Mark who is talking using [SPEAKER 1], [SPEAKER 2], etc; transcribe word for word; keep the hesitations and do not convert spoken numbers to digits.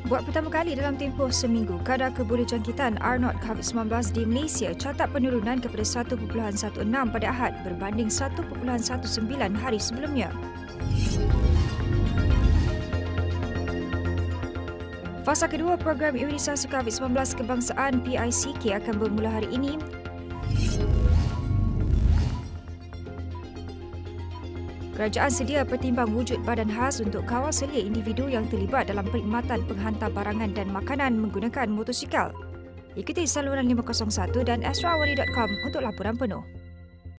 [SPEAKER 1] Buat pertama kali dalam tempoh seminggu, kadar kebolehjangkitan R zero COVID sembilan belas di Malaysia catat penurunan kepada satu perpuluhan satu enam pada Ahad berbanding satu perpuluhan satu sembilan hari sebelumnya. Fasa kedua program imunisasi COVID sembilan belas kebangsaan P I C K akan bermula hari ini. Kerajaan sedia pertimbang wujud badan khas untuk kawal selia individu yang terlibat dalam perkhidmatan penghantar barangan dan makanan menggunakan motosikal. Ikuti saluran lima kosong satu dan astrawari dot com untuk laporan penuh.